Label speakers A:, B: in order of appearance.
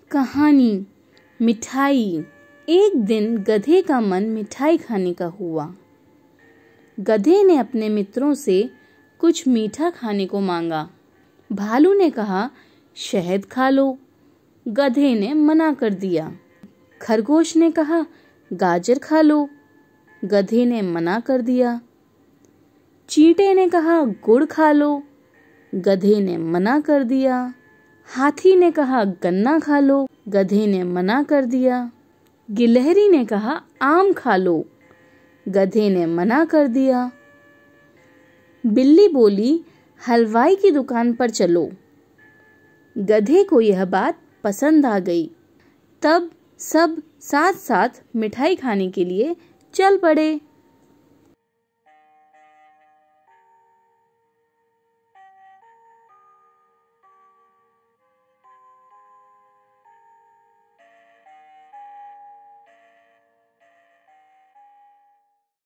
A: कहानी मिठाई। एक दिन गधे का मन मिठाई खाने का हुआ। गधे ने अपने मित्रों से कुछ मीठा खाने को मांगा। भालू ने कहा, शहद खा लो। गधे ने मना कर दिया। खरगोश ने कहा, गाजर खा लो। गधे ने मना कर दिया। चींटे ने कहा, गुड़ खा लो। गधे ने मना कर दिया। हाथी ने कहा, गन्ना खा लो। गधे ने मना कर दिया। गिलहरी ने कहा, आम खा लो। गधे ने मना कर दिया। बिल्ली बोली, हलवाई की दुकान पर चलो। गधे को यह बात पसंद आ गई। तब सब साथ साथ मिठाई खाने के लिए चल पड़े।